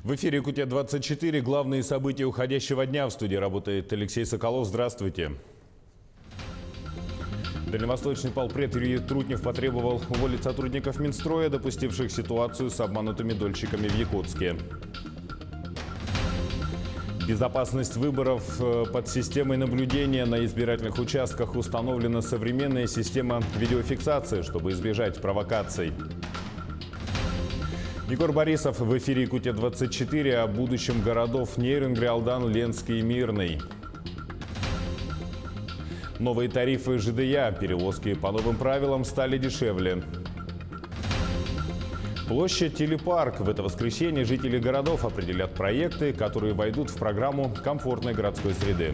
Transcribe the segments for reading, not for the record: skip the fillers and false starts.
В эфире «Якутия-24». Главные события уходящего дня. В студии работает Алексей Соколов. Здравствуйте. Дальневосточный полпред Юрий Трутнев потребовал уволить сотрудников Минстроя, допустивших ситуацию с обманутыми дольщиками в Якутске. Безопасность выборов. Под системой наблюдения на избирательных участках установлена современная система видеофиксации, чтобы избежать провокаций. Егор Борисов в эфире «Якутия-24» о будущем городов Нейрынгри, Алдан, Ленский и Мирный. Новые тарифы ЖДЯ. Перевозки по новым правилам стали дешевле. Площадь или парк. В это воскресенье жители городов определят проекты, которые войдут в программу комфортной городской среды.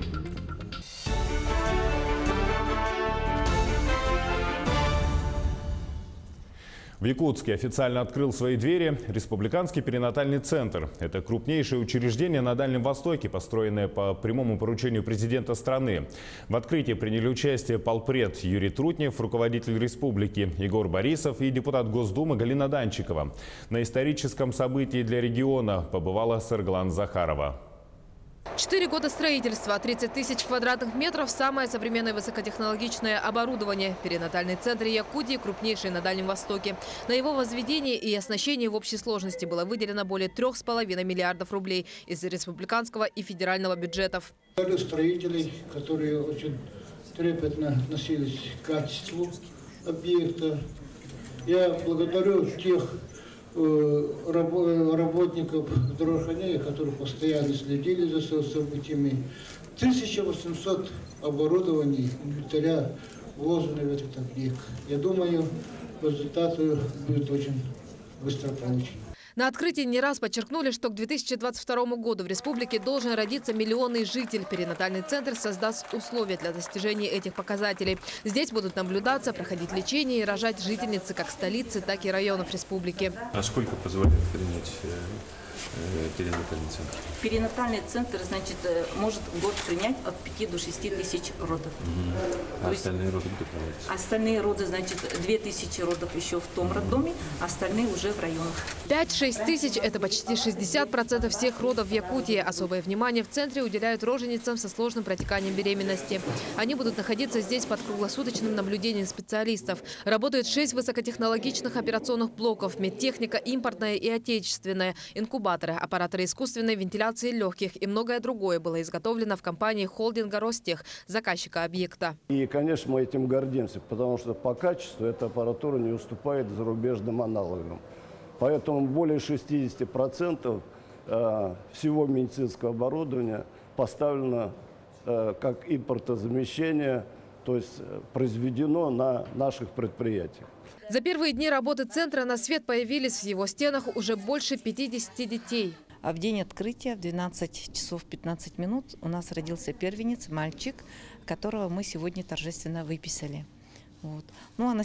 В Якутске официально открыл свои двери Республиканский перинатальный центр. Это крупнейшее учреждение на Дальнем Востоке, построенное по прямому поручению президента страны. В открытии приняли участие полпред Юрий Трутнев, руководитель республики Егор Борисов и депутат Госдумы Галина Данчикова. На историческом событии для региона побывала Сарглан Захарова. 4 года строительства, 30 тысяч квадратных метров, самое современное высокотехнологичное оборудование. Перинатальный центр Якутии крупнейший на Дальнем Востоке. На его возведение и оснащение в общей сложности было выделено более 3,5 миллиардов рублей из республиканского и федерального бюджетов. Благодарю строителей, которые очень трепетно относились к качеству объекта. Я благодарю тех работников здравоохранения, которые постоянно следили за событиями. 1800 оборудований инвентаря вложены в этот объект. Я думаю, результаты будут очень быстро получены. На открытии не раз подчеркнули, что к 2022 году в республике должен родиться миллионный житель. Перинатальный центр создаст условия для достижения этих показателей. Здесь будут наблюдаться, проходить лечение и рожать жительницы как столицы, так и районов республики. А сколько позволяет принять перинатальный центр? Перинатальный центр, значит, может в год принять от 5 до 6 тысяч родов. А остальные роды где проводятся? Остальные роды, значит, 2000 родов еще в том роддоме, остальные уже в районах. 5-6 тысяч – это почти 60% всех родов в Якутии. Особое внимание в центре уделяют роженицам со сложным протеканием беременности. Они будут находиться здесь под круглосуточным наблюдением специалистов. Работают 6 высокотехнологичных операционных блоков, медтехника импортная и отечественная, инкубаторы, аппараторы искусственной вентиляции легких и многое другое было изготовлено в компании холдинга «Ростех», заказчика объекта. И, конечно, мы этим гордимся, потому что по качеству эта аппаратура не уступает зарубежным аналогам. Поэтому более 60% всего медицинского оборудования поставлено как импортозамещение, то есть произведено на наших предприятиях. За первые дни работы центра на свет появились в его стенах уже больше 50 детей. А в день открытия в 12 часов 15 минут у нас родился первенец, мальчик, которого мы сегодня торжественно выписали. Вот. Ну а на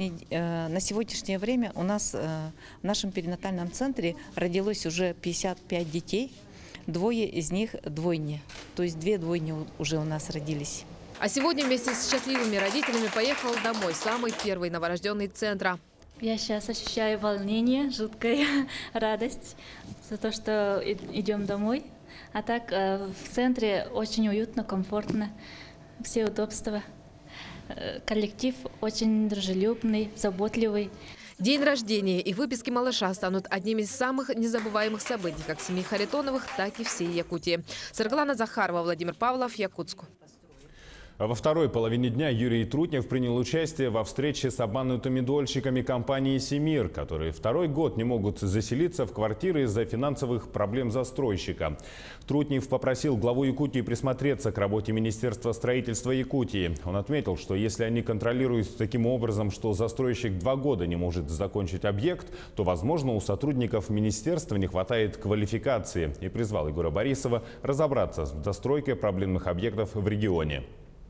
сегодняшнее время у нас в нашем перинатальном центре родилось уже 55 детей, 2 из них двойни, то есть 2 двойни уже у нас родились. А сегодня вместе с счастливыми родителями поехал домой самый первый новорожденный центра. Я сейчас ощущаю волнение, жуткая радость за то, что идем домой. А так в центре очень уютно, комфортно, все удобства. Коллектив очень дружелюбный, заботливый. День рождения и выписки малыша станут одними из самых незабываемых событий как семьи Харитоновых, так и всей Якутии. Сарглана Захарова, Владимир Павлов, Якутск. Во второй половине дня Юрий Трутнев принял участие во встрече с обманутыми дольщиками компании «Семир», которые второй год не могут заселиться в квартиры из-за финансовых проблем застройщика. Трутнев попросил главу Якутии присмотреться к работе Министерства строительства Якутии. Он отметил, что если они контролируют таким образом, что застройщик 2 года не может закончить объект, то, возможно, у сотрудников министерства не хватает квалификации, и призвал Егора Борисова разобраться с достройкой проблемных объектов в регионе.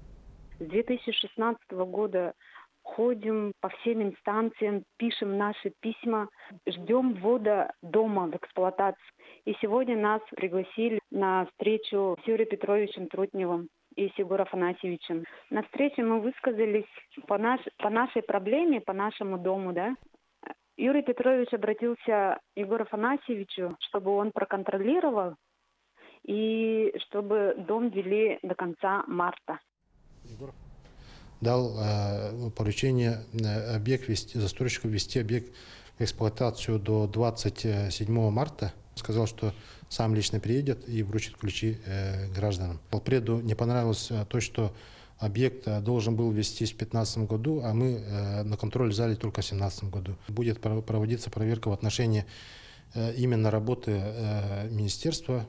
С 2016 года ходим по всем инстанциям, пишем наши письма, ждем ввода дома в эксплуатацию. И сегодня нас пригласили на встречу с Юрием Петровичем Трутневым и с Егором Афанасьевичем. На встрече мы высказались по нашей проблеме, по нашему дому, да. Юрий Петрович обратился к Егору Афанасьевичу, чтобы он проконтролировал и чтобы дом вели до конца марта. Дал поручение застройщику ввести объект в эксплуатацию до 27 марта. Сказал, что сам лично приедет и вручит ключи гражданам. Полпреду не понравилось то, что объект должен был ввестись в 2015 году, а мы на контроль взяли только в 2017 году. Будет проводиться проверка в отношении именно работы министерства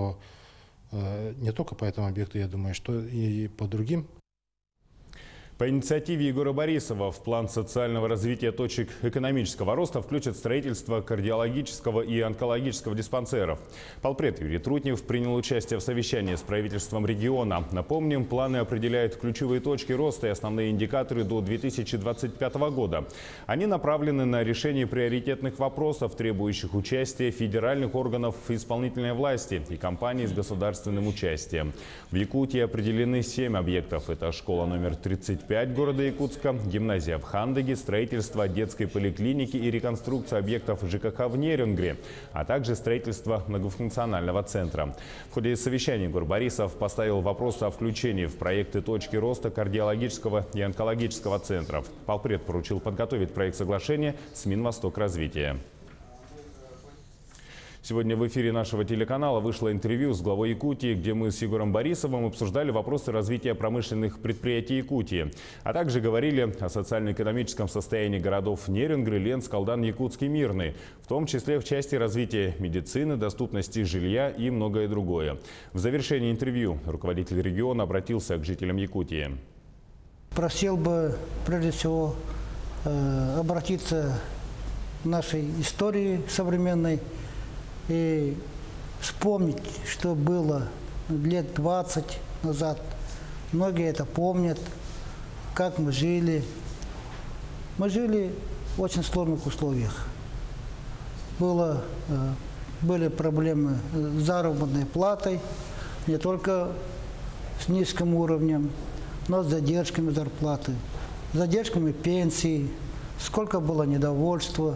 не только по этому объекту, я думаю, что и по другим. По инициативе Егора Борисова в план социального развития точек экономического роста включат строительство кардиологического и онкологического диспансеров. Полпред Юрий Трутнев принял участие в совещании с правительством региона. Напомним, планы определяют ключевые точки роста и основные индикаторы до 2025 года. Они направлены на решение приоритетных вопросов, требующих участия федеральных органов исполнительной власти и компаний с государственным участием. В Якутии определены 7 объектов. Это школа номер 35 города Якутска, гимназия в Хандыге, строительство детской поликлиники и реконструкция объектов ЖКХ в Нерюнгре, а также строительство многофункционального центра. В ходе совещания Егор Борисов поставил вопрос о включении в проекты точки роста кардиологического и онкологического центров. Полпред поручил подготовить проект соглашения с Минвостокразвития. Сегодня в эфире нашего телеканала вышло интервью с главой Якутии, где мы с Егором Борисовым обсуждали вопросы развития промышленных предприятий Якутии, а также говорили о социально-экономическом состоянии городов Нерюнгры, Ленск, Алдан, Якутский, Мирный, в том числе в части развития медицины, доступности жилья и многое другое. В завершении интервью руководитель региона обратился к жителям Якутии. Просил бы, прежде всего, обратиться к нашей истории современной, и вспомнить, что было лет 20 назад. Многие это помнят, как мы жили. Мы жили в очень сложных условиях. Были проблемы с заработной платой, не только с низким уровнем, но с задержками зарплаты, задержками пенсии, сколько было недовольства.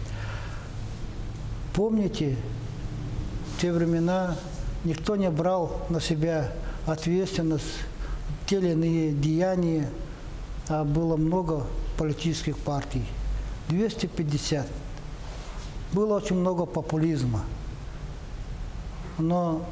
Помните, в те времена никто не брал на себя ответственность за те или иные деяния, а было много политических партий. 250. Было очень много популизма. Но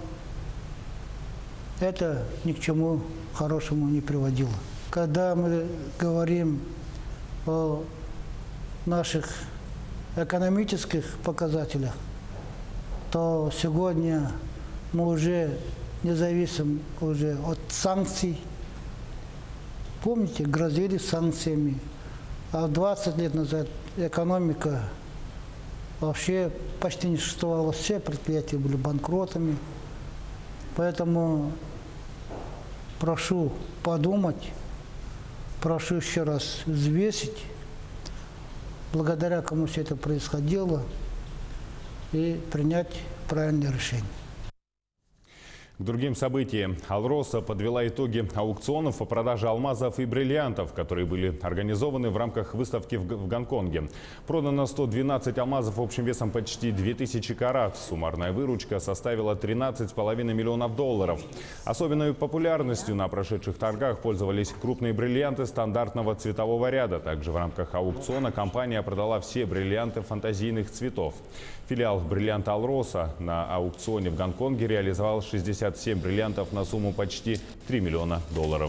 это ни к чему хорошему не приводило. Когда мы говорим о наших экономических показателях, то сегодня мы уже не зависим от санкций. Помните, грозили санкциями. А 20 лет назад экономика вообще почти не существовала. Все предприятия были банкротами. Поэтому прошу подумать, прошу еще раз взвесить, благодаря кому все это происходило, и принять правильное решение. К другим событиям. Алроса подвела итоги аукционов по продаже алмазов и бриллиантов, которые были организованы в рамках выставки в Гонконге. Продано 112 алмазов общим весом почти 2000 карат. Суммарная выручка составила $13,5 миллионов. Особенной популярностью на прошедших торгах пользовались крупные бриллианты стандартного цветового ряда. Также в рамках аукциона компания продала все бриллианты фантазийных цветов. Филиал бриллианта Алроса на аукционе в Гонконге реализовал 67 бриллиантов на сумму почти $3 миллиона.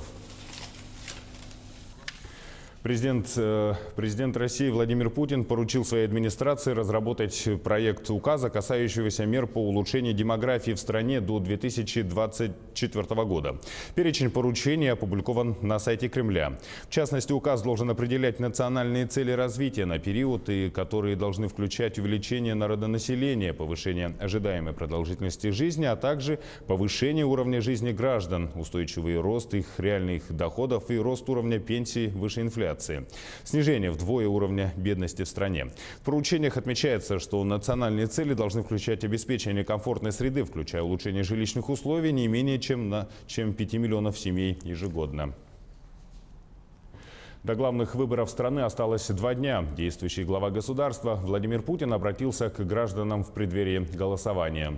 Президент России Владимир Путин поручил своей администрации разработать проект указа, касающегося мер по улучшению демографии в стране до 2024 года. Перечень поручений опубликован на сайте Кремля. В частности, указ должен определять национальные цели развития на период, и которые должны включать увеличение народонаселения, повышение ожидаемой продолжительности жизни, а также повышение уровня жизни граждан, устойчивый рост их реальных доходов и рост уровня пенсий выше инфляции. Снижение вдвое уровня бедности в стране. В поручениях отмечается, что национальные цели должны включать обеспечение комфортной среды, включая улучшение жилищных условий не менее чем 5 миллионов семей ежегодно. До главных выборов страны осталось 2 дня. Действующий глава государства Владимир Путин обратился к гражданам в преддверии голосования.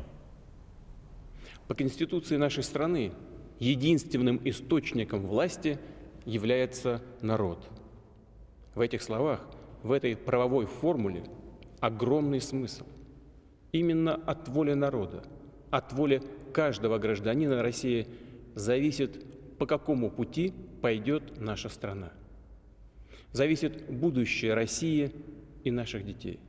По Конституции нашей страны единственным источником власти является народ. В этих словах, в этой правовой формуле огромный смысл. Именно от воли народа, от воли каждого гражданина России зависит, по какому пути пойдет наша страна. Зависит будущее России и наших детей.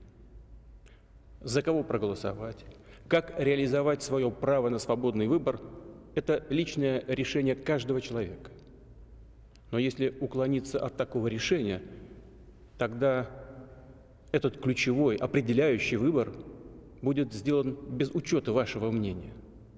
За кого проголосовать, как реализовать свое право на свободный выбор – это личное решение каждого человека. Но если уклониться от такого решения, тогда этот ключевой, определяющий выбор будет сделан без учета вашего мнения.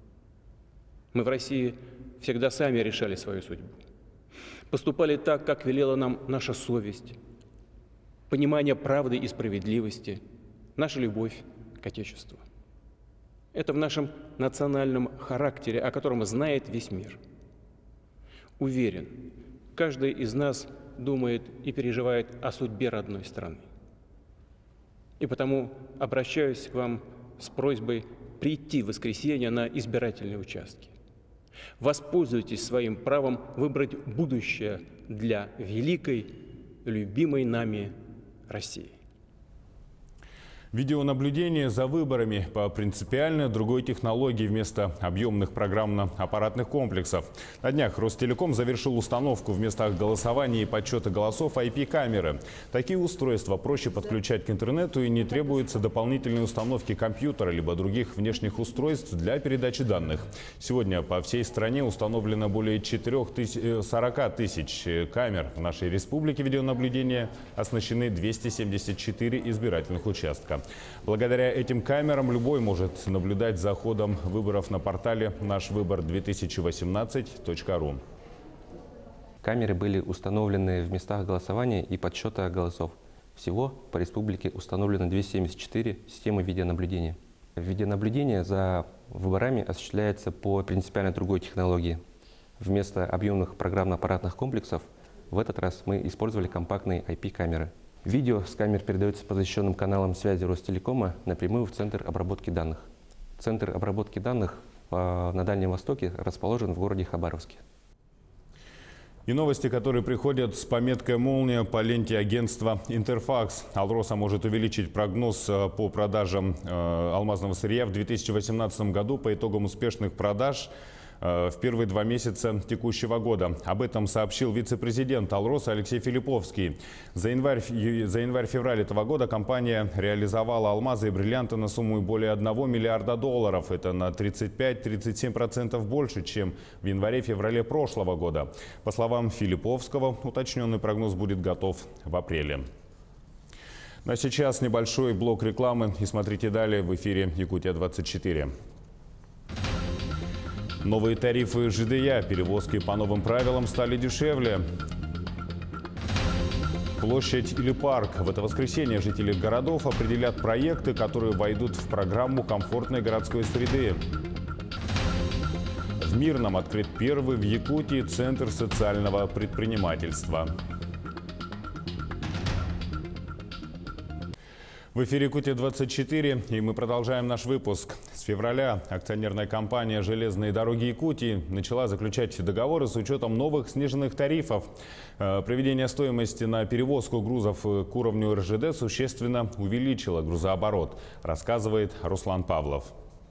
Мы в России всегда сами решали свою судьбу. Поступали так, как велела нам наша совесть, понимание правды и справедливости, наша любовь к Отечеству. Это в нашем национальном характере, о котором знает весь мир. Уверен, каждый из нас думает и переживает о судьбе родной страны. И потому обращаюсь к вам с просьбой прийти в воскресенье на избирательные участки. Воспользуйтесь своим правом выбрать будущее для великой, любимой нами России. Видеонаблюдение за выборами по принципиально другой технологии вместо объемных программно-аппаратных комплексов. На днях Ростелеком завершил установку в местах голосования и подсчета голосов IP-камеры. Такие устройства проще подключать к интернету и не требуется дополнительной установки компьютера либо других внешних устройств для передачи данных. Сегодня по всей стране установлено более 40 тысяч камер. В нашей республике видеонаблюдения оснащены 274 избирательных участка. Благодаря этим камерам любой может наблюдать за ходом выборов на портале нашвыбор2018.ру. Камеры были установлены в местах голосования и подсчета голосов. Всего по республике установлено 274 системы видеонаблюдения. Видеонаблюдение за выборами осуществляется по принципиально другой технологии. Вместо объемных программно-аппаратных комплексов в этот раз мы использовали компактные IP-камеры. Видео с камер передается по защищенным каналам связи Ростелекома напрямую в Центр обработки данных. Центр обработки данных на Дальнем Востоке расположен в городе Хабаровске. И новости, которые приходят с пометкой «Молния» по ленте агентства «Интерфакс». «Алроса» может увеличить прогноз по продажам алмазного сырья в 2018 году по итогам успешных продаж в первые 2 месяца текущего года. Об этом сообщил вице-президент «Алроса» Алексей Филипповский. За январь-февраль этого года компания реализовала алмазы и бриллианты на сумму более $1 миллиарда. Это на 35-37% больше, чем в январе-феврале прошлого года. По словам Филипповского, уточненный прогноз будет готов в апреле. Ну а сейчас небольшой блок рекламы. И смотрите далее в эфире «Якутия-24». Новые тарифы ЖДЯ, перевозки по новым правилам стали дешевле. Площадь или парк. В это воскресенье жители городов определят проекты, которые войдут в программу комфортной городской среды. В Мирном открыт первый в Якутии центр социального предпринимательства. В эфире «Якутия-24» и мы продолжаем наш выпуск. С февраля акционерная компания «Железные дороги Якутии» начала заключать договоры с учетом новых сниженных тарифов. Приведение стоимости на перевозку грузов к уровню РЖД существенно увеличило грузооборот, рассказывает Руслан Павлов.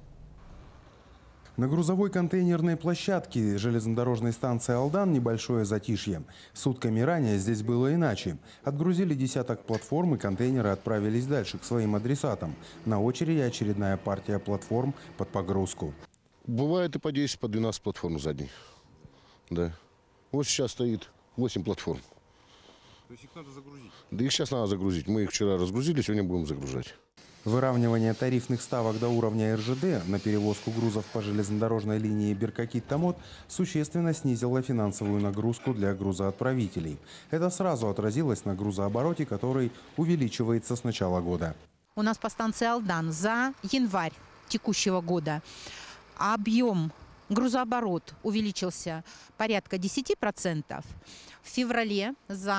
На грузовой контейнерной площадке железнодорожной станции «Алдан» небольшое затишье. Сутками ранее здесь было иначе. Отгрузили десяток платформ, и контейнеры отправились дальше, к своим адресатам. На очереди очередная партия платформ под погрузку. Бывает и по 10, по 12 платформ задних. Да. Вот сейчас стоит 8 платформ. То есть их надо загрузить? Да их сейчас надо загрузить. Мы их вчера разгрузили, сегодня будем загружать. Выравнивание тарифных ставок до уровня РЖД на перевозку грузов по железнодорожной линии Беркакит-Томот существенно снизило финансовую нагрузку для грузоотправителей. Это сразу отразилось на грузообороте, который увеличивается с начала года. У нас по станции «Алдан» за январь текущего года объем, грузооборот увеличился порядка 10%. В феврале за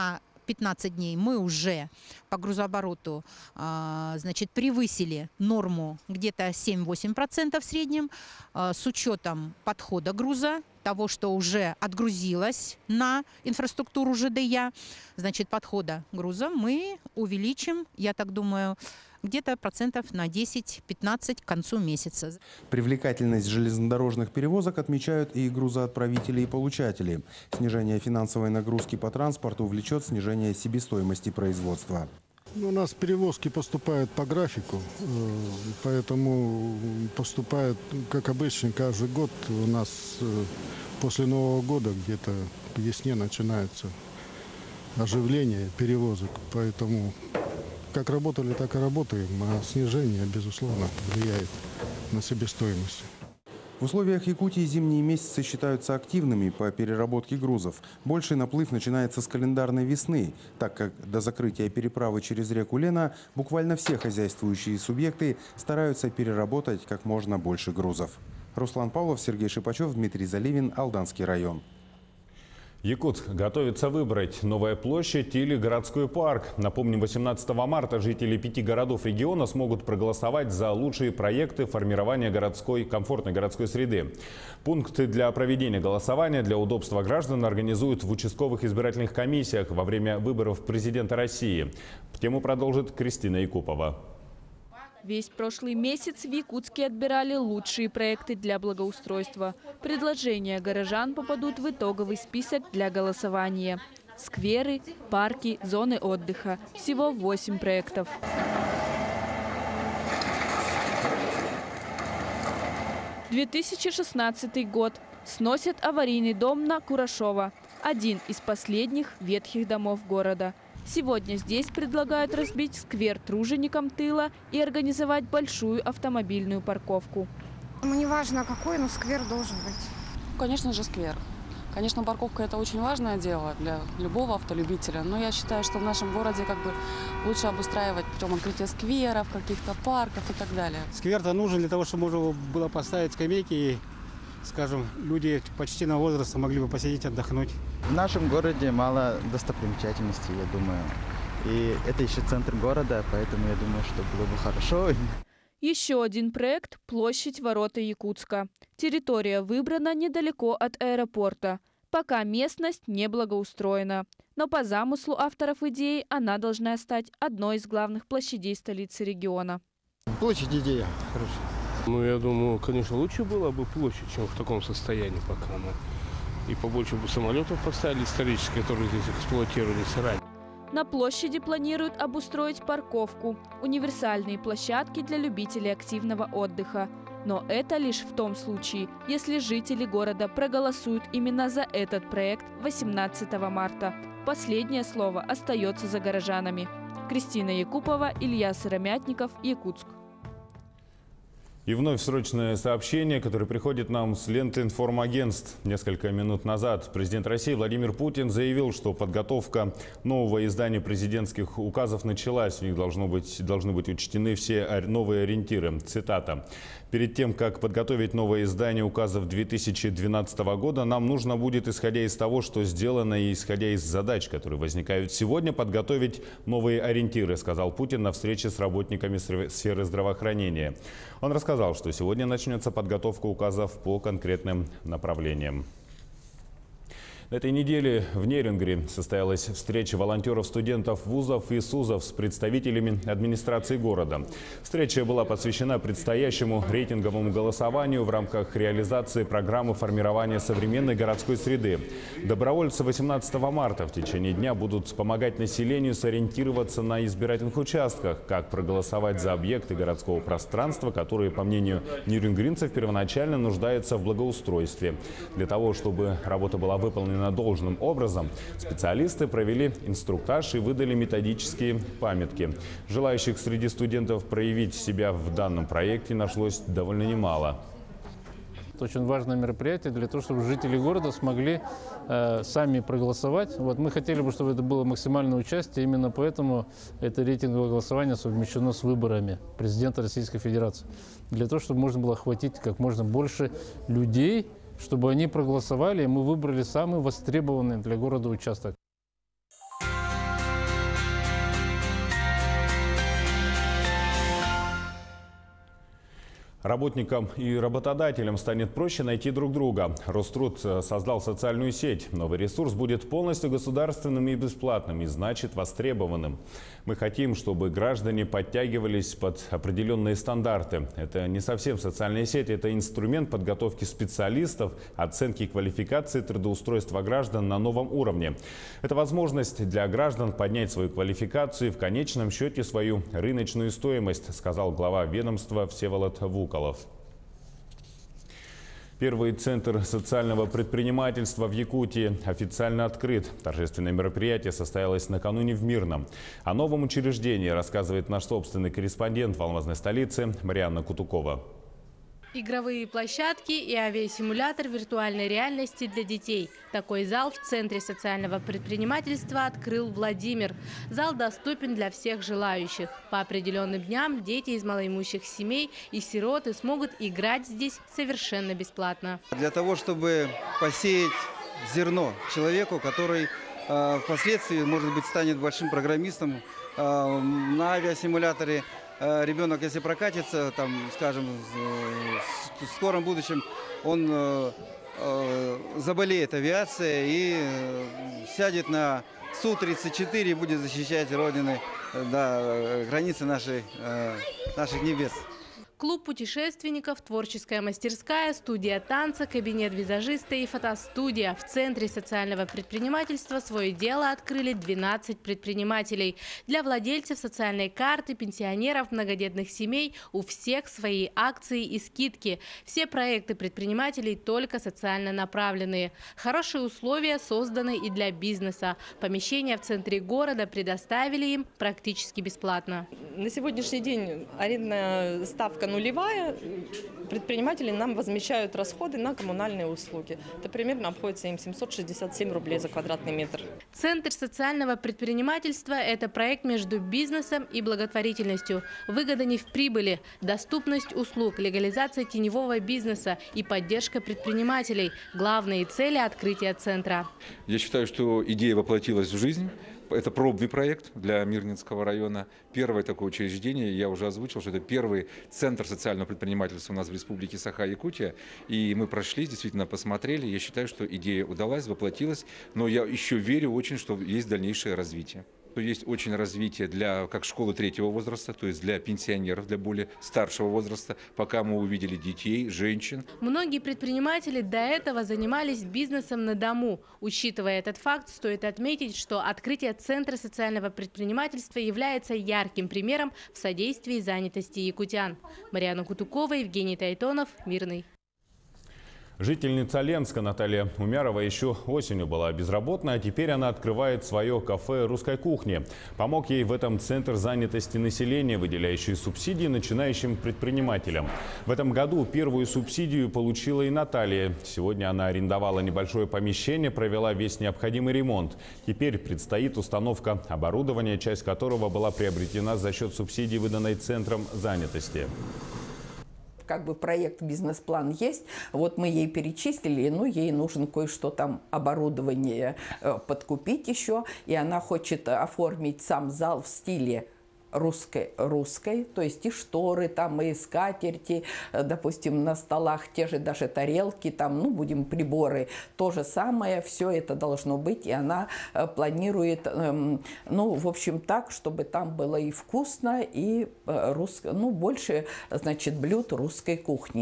15 дней мы уже по грузообороту значит, превысили норму где-то 7-8% в среднем с учетом подхода груза, того, что уже отгрузилось на инфраструктуру ЖДЯ, значит, подхода груза мы увеличим, я так думаю, где-то процентов на 10-15 к концу месяца. Привлекательность железнодорожных перевозок отмечают и грузоотправители и получатели. Снижение финансовой нагрузки по транспорту влечет снижение себестоимости производства. У нас перевозки поступают по графику, поэтому поступают, как обычно, каждый год. У нас после Нового года где-то к весне начинается оживление перевозок, поэтому как работали, так и работаем, а снижение, безусловно, влияет на себестоимость. В условиях Якутии зимние месяцы считаются активными по переработке грузов. Больший наплыв начинается с календарной весны, так как до закрытия переправы через реку Лена буквально все хозяйствующие субъекты стараются переработать как можно больше грузов. Руслан Павлов, Сергей Шипачев, Дмитрий Заливин, Алданский район. Якутск готовится выбрать новая площадь или городской парк. Напомним, 18 марта жители 5 городов региона смогут проголосовать за лучшие проекты формирования комфортной городской среды. Пункты для проведения голосования для удобства граждан организуют в участковых избирательных комиссиях во время выборов президента России. Тему продолжит Кристина Якупова. Весь прошлый месяц в Якутске отбирали лучшие проекты для благоустройства. Предложения горожан попадут в итоговый список для голосования. Скверы, парки, зоны отдыха. Всего 8 проектов. – 2016 год. Сносят аварийный дом на Курашова. Один из последних ветхих домов города. Сегодня здесь предлагают разбить сквер труженикам тыла и организовать большую автомобильную парковку. Не важно какой, но сквер должен быть. Конечно же, сквер. Конечно, парковка – это очень важное дело для любого автолюбителя. Но я считаю, что в нашем городе лучше обустраивать путем открытия скверов, каких-то парков и так далее. Сквер-то нужен для того, чтобы можно было поставить скамейки и, скажем, люди почтенного возраста могли бы посидеть, отдохнуть. В нашем городе мало достопримечательностей, я думаю. И это еще центр города, поэтому я думаю, что было бы хорошо. Еще один проект – площадь Ворота Якутска. Территория выбрана недалеко от аэропорта. Пока местность не благоустроена. Но по замыслу авторов идеи она должна стать одной из главных площадей столицы региона. Площадь идея хорошая. Я думаю, конечно, лучше было бы площадь, чем в таком состоянии пока. И побольше бы самолетов поставили исторических, которые здесь эксплуатировались ранее. На площади планируют обустроить парковку, универсальные площадки для любителей активного отдыха. Но это лишь в том случае, если жители города проголосуют именно за этот проект 18 марта. Последнее слово остается за горожанами. Кристина Якупова, Илья Сыромятников, Якутск. И вновь срочное сообщение, которое приходит нам с ленты информагентств. Несколько минут назад президент России Владимир Путин заявил, что подготовка нового издания президентских указов началась. В них должны быть учтены все новые ориентиры. Цитата. «Перед тем, как подготовить новое издание указов 2012 года, нам нужно будет, исходя из того, что сделано, и исходя из задач, которые возникают сегодня, подготовить новые ориентиры», сказал Путин на встрече с работниками сферы здравоохранения. Он рассказал, что сегодня начнется подготовка указов по конкретным направлениям. На этой неделе в Нерюнгри состоялась встреча волонтеров, студентов вузов и СУЗов с представителями администрации города. Встреча была посвящена предстоящему рейтинговому голосованию в рамках реализации программы формирования современной городской среды. Добровольцы 18 марта в течение дня будут помогать населению сориентироваться на избирательных участках, как проголосовать за объекты городского пространства, которые, по мнению нерюнгринцев, первоначально нуждаются в благоустройстве. Для того, чтобы работа была выполнена должным образом, специалисты провели инструктаж и выдали методические памятки. Желающих среди студентов проявить себя в данном проекте нашлось довольно немало. Это очень важное мероприятие для того, чтобы жители города смогли сами проголосовать. Мы хотели бы, чтобы это было максимальное участие, именно поэтому это рейтинговое голосование совмещено с выборами президента Российской Федерации. Для того, чтобы можно было охватить как можно больше людей, чтобы они проголосовали, и мы выбрали самый востребованный для города участок. Работникам и работодателям станет проще найти друг друга. Роструд создал социальную сеть. Новый ресурс будет полностью государственным и бесплатным, и значит востребованным. Мы хотим, чтобы граждане подтягивались под определенные стандарты. Это не совсем социальная сеть, это инструмент подготовки специалистов, оценки квалификации, трудоустройства граждан на новом уровне. Это возможность для граждан поднять свою квалификацию и в конечном счете свою рыночную стоимость, сказал глава ведомства Всеволод Вуколов. Первый центр социального предпринимательства в Якутии официально открыт. Торжественное мероприятие состоялось накануне в Мирном. О новом учреждении рассказывает наш собственный корреспондент в алмазной столице Марианна Кутукова. Игровые площадки и авиасимулятор виртуальной реальности для детей. Такой зал в Центре социального предпринимательства открыл Владимир. Зал доступен для всех желающих. По определенным дням дети из малоимущих семей и сироты смогут играть здесь совершенно бесплатно. Для того, чтобы посеять зерно человеку, который впоследствии, может быть, станет большим программистом на авиасимуляторе. Ребенок, если прокатится, там, скажем, в скором будущем он заболеет авиацией и сядет на Су-34 и будет защищать Родины, да, границы наших небес. Клуб путешественников, творческая мастерская, студия танца, кабинет визажиста и фотостудия. В Центре социального предпринимательства свое дело открыли 12 предпринимателей. Для владельцев социальной карты, пенсионеров, многодетных семей у всех свои акции и скидки. Все проекты предпринимателей только социально направленные. Хорошие условия созданы и для бизнеса. Помещения в центре города предоставили им практически бесплатно. На сегодняшний день арендная ставка нулевая, предприниматели нам возмещают расходы на коммунальные услуги. Это примерно обходится им 767 рублей за квадратный метр. Центр социального предпринимательства – это проект между бизнесом и благотворительностью. Выгода не в прибыли, доступность услуг, легализация теневого бизнеса и поддержка предпринимателей – главные цели открытия центра. Я считаю, что идея воплотилась в жизнь. Это пробный проект для Мирнинского района. Первое такое учреждение, я уже озвучил, что это первый центр социального предпринимательства у нас в Республике Саха-Якутия. И мы прошли, действительно посмотрели. Я считаю, что идея удалась, воплотилась. Но я еще верю очень, что есть дальнейшее развитие. Есть очень развитие для как школы третьего возраста, то есть для пенсионеров, для более старшего возраста, пока мы увидели детей, женщин. Многие предприниматели до этого занимались бизнесом на дому. Учитывая этот факт, стоит отметить, что открытие Центра социального предпринимательства является ярким примером в содействии занятости якутян. Марианна Кутукова, Евгений Тайтонов, Мирный. Жительница Ленска Наталья Умярова еще осенью была безработна, а теперь она открывает свое кафе русской кухни. Помог ей в этом Центр занятости населения, выделяющий субсидии начинающим предпринимателям. В этом году первую субсидию получила и Наталья. Сегодня она арендовала небольшое помещение, провела весь необходимый ремонт. Теперь предстоит установка оборудования, часть которого была приобретена за счет субсидий, выданной Центром занятости. Как бы проект, бизнес-план есть, вот мы ей перечислили, ну, ей нужно кое-что там, оборудование подкупить еще, и она хочет оформить сам зал в стиле русской, то есть и шторы, там, и скатерти, допустим, на столах те же даже тарелки, там, ну, будем приборы, то же самое, все это должно быть, и она планирует, ну, в общем, так, чтобы там было и вкусно, и ну, больше, значит, блюд русской кухни.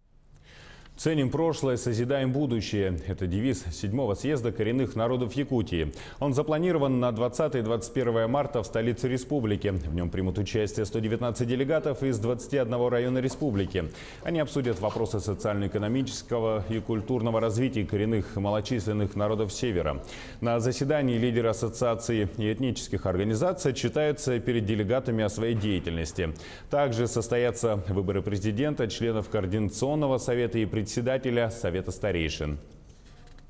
Ценим прошлое, созидаем будущее. Это девиз 7-го съезда коренных народов Якутии. Он запланирован на 20 и 21 марта в столице республики. В нем примут участие 119 делегатов из 21 района республики. Они обсудят вопросы социально-экономического и культурного развития коренных малочисленных народов Севера. На заседании лидеры ассоциаций и этнических организаций отчитаются перед делегатами о своей деятельности. Также состоятся выборы президента, членов Координационного совета и председателя Совета старейшин.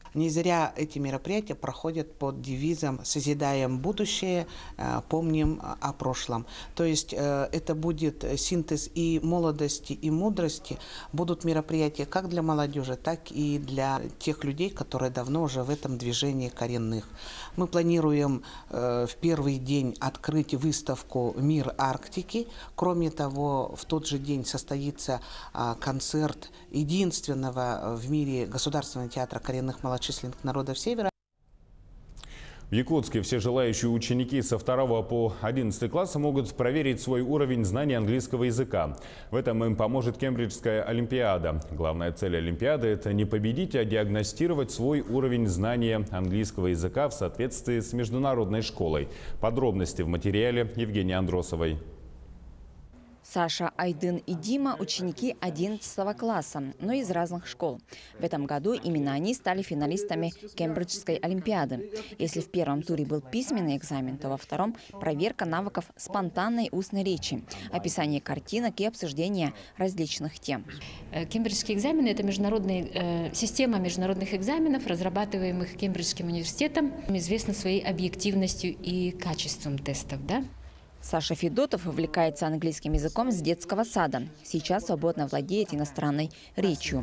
Не зря эти мероприятия проходят под девизом «Созидаем будущее, помним о прошлом». То есть это будет синтез и молодости, и мудрости. Будут мероприятия как для молодежи, так и для тех людей, которые давно уже в этом движении коренных. Мы планируем в первый день открыть выставку «Мир Арктики». Кроме того, в тот же день состоится концерт единственного в мире Государственного театра коренных малочисленных народов Севера. В Якутске все желающие ученики со 2 по 11 класса могут проверить свой уровень знаний английского языка. В этом им поможет Кембриджская олимпиада. Главная цель олимпиады – это не победить, а диагностировать свой уровень знания английского языка в соответствии с международной школой. Подробности в материале Евгении Андросовой. Саша, Айдын и Дима – ученики 11 класса, но из разных школ. В этом году именно они стали финалистами Кембриджской олимпиады. Если в первом туре был письменный экзамен, то во втором – проверка навыков спонтанной устной речи, описание картинок и обсуждение различных тем. Кембриджские экзамены – это система международных экзаменов, разрабатываемых Кембриджским университетом, известна своей объективностью и качеством тестов. Да? Саша Федотов увлекается английским языком с детского сада. Сейчас свободно владеет иностранной речью.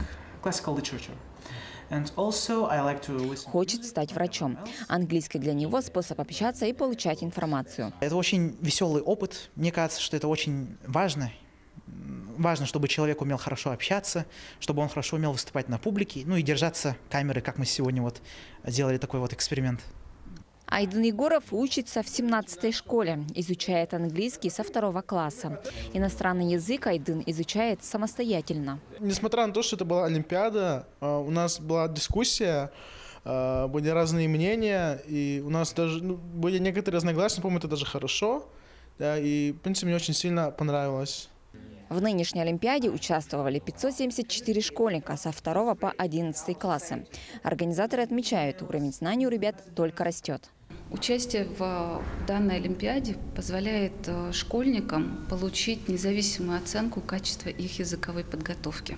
Хочет стать врачом. Английский для него способ общаться и получать информацию. Это очень веселый опыт. Мне кажется, что это очень важно. Важно, чтобы человек умел хорошо общаться, чтобы он хорошо умел выступать на публике, ну и держаться камеры, как мы сегодня вот сделали такой вот эксперимент. Айдын Егоров учится в 17-й школе, изучает английский со 2 класса. Иностранный язык Айдын изучает самостоятельно. Несмотря на то, что это была олимпиада, у нас была дискуссия, были разные мнения, и у нас даже были некоторые разногласия, по-моему, это даже хорошо, да, и, в принципе, мне очень сильно понравилось. В нынешней олимпиаде участвовали 574 школьника со 2 по 11 классы. Организаторы отмечают, уровень знаний у ребят только растет. Участие в данной олимпиаде позволяет школьникам получить независимую оценку качества их языковой подготовки.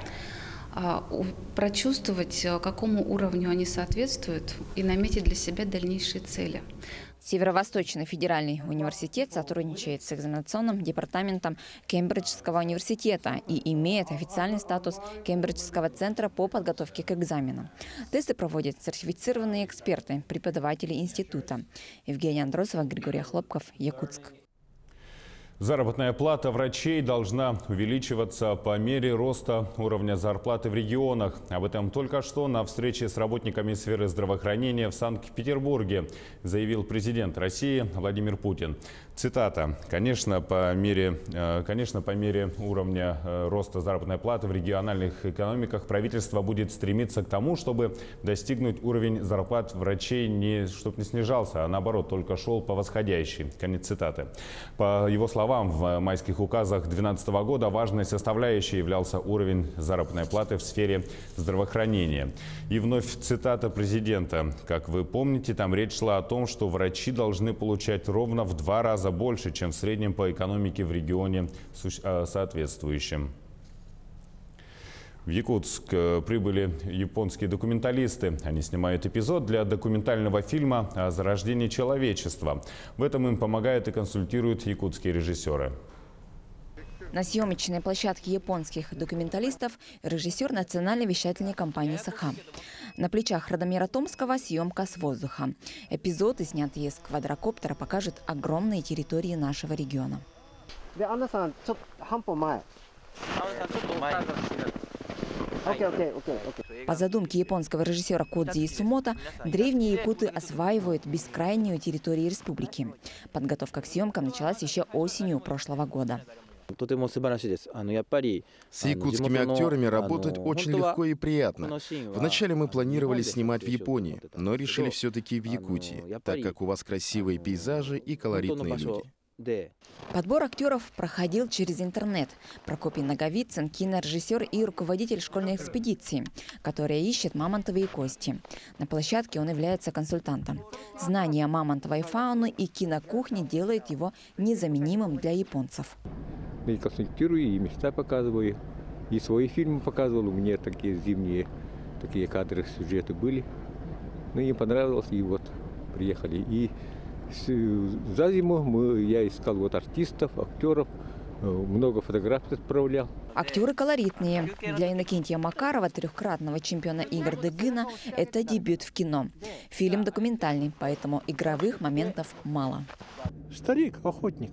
Прочувствовать, какому уровню они соответствуют, и наметить для себя дальнейшие цели. Северо-Восточный федеральный университет сотрудничает с экзаменационным департаментом Кембриджского университета и имеет официальный статус Кембриджского центра по подготовке к экзаменам. Тесты проводят сертифицированные эксперты, преподаватели института. Евгения Андросова, Григорий Хлопков, Якутск. Заработная плата врачей должна увеличиваться по мере роста уровня зарплаты в регионах. Об этом только что на встрече с работниками сферы здравоохранения в Санкт-Петербурге заявил президент России Владимир Путин. Цитата. Конечно, по мере уровня роста заработной платы в региональных экономиках правительство будет стремиться к тому, чтобы достигнуть уровень зарплат врачей, чтобы не снижался, а наоборот, только шел по восходящей. Конец цитаты. По его словам, в майских указах 2012 года важной составляющей являлся уровень заработной платы в сфере здравоохранения. И вновь цитата президента. Как вы помните, там речь шла о том, что врачи должны получать ровно в 2 раза больше, чем в среднем по экономике в регионе соответствующем. В Якутск прибыли японские документалисты. Они снимают эпизод для документального фильма о зарождении человечества. В этом им помогают и консультируют якутские режиссеры. На съемочной площадке японских документалистов режиссер национальной вещательной компании «Саха». На плечах Радомира Томского съемка с воздуха. Эпизоды, снятые с квадрокоптера, покажут огромные территории нашего региона. По задумке японского режиссера Кодзи Исумото, древние якуты осваивают бескрайнюю территорию республики. Подготовка к съемкам началась еще осенью прошлого года. С якутскими актерами работать очень легко и приятно. Вначале мы планировали снимать в Японии, но решили все-таки в Якутии, так как у вас красивые пейзажи и колоритные люди. Подбор актеров проходил через интернет. Прокопий Наговицын – кинорежиссер и руководитель школьной экспедиции, которая ищет мамонтовые кости. На площадке он является консультантом. Знание мамонтовой фауны и кинокухни делает его незаменимым для японцев. И консультирую, и места показываю, и свои фильмы показывал. У меня такие зимние такие кадры, сюжеты были. Ну, им понравилось, и вот приехали. И за зиму я искал вот артистов, актеров, много фотографий отправлял. Актеры колоритные. Для Иннокентия Макарова, трехкратного чемпиона игр ДГИНа, это дебют в кино. Фильм документальный, поэтому игровых моментов мало. Старик, охотник.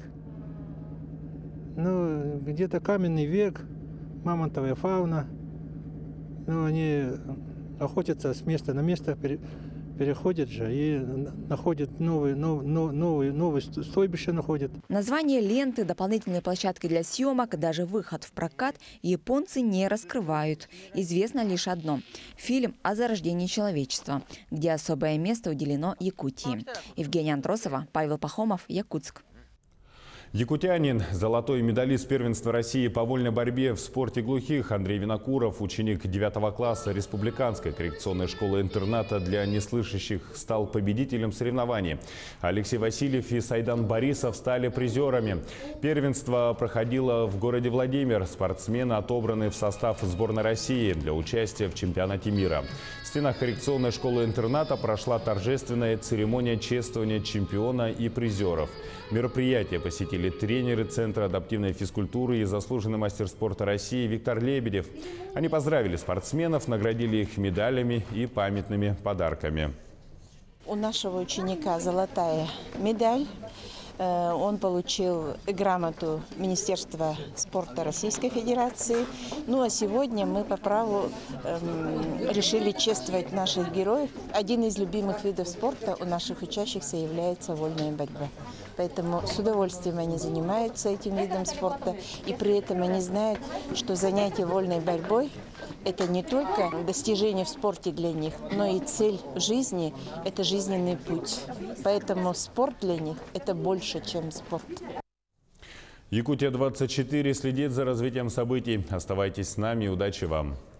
Ну, где-то каменный век, мамонтовая фауна. Ну, они охотятся с места на место, переходят же и находят новые стойбища находят. Название ленты, дополнительные площадки для съемок, даже выход в прокат японцы не раскрывают. Известно лишь одно – фильм о зарождении человечества, где особое место уделено Якутии. Евгения Андросова, Павел Пахомов, Якутск. Якутянин, золотой медалист первенства России по вольной борьбе в спорте глухих Андрей Винокуров, ученик 9 класса Республиканской коррекционной школы-интерната для неслышащих, стал победителем соревнований. Алексей Васильев и Сайдан Борисов стали призерами. Первенство проходило в городе Владимир. Спортсмены отобраны в состав сборной России для участия в чемпионате мира. В стенах коррекционной школы-интерната прошла торжественная церемония чествования чемпиона и призеров. Мероприятие посетили тренеры Центра адаптивной физкультуры и заслуженный мастер спорта России Виктор Лебедев. Они поздравили спортсменов, наградили их медалями и памятными подарками. У нашего ученика золотая медаль. Он получил грамоту Министерства спорта Российской Федерации. Ну а сегодня мы по праву решили чествовать наших героев. Один из любимых видов спорта у наших учащихся является вольная борьба. Поэтому с удовольствием они занимаются этим видом спорта. И при этом они знают, что занятие вольной борьбой – это не только достижение в спорте для них, но и цель жизни – это жизненный путь. Поэтому спорт для них – это больше, чем спорт. Якутия-24 следит за развитием событий. Оставайтесь с нами. Удачи вам!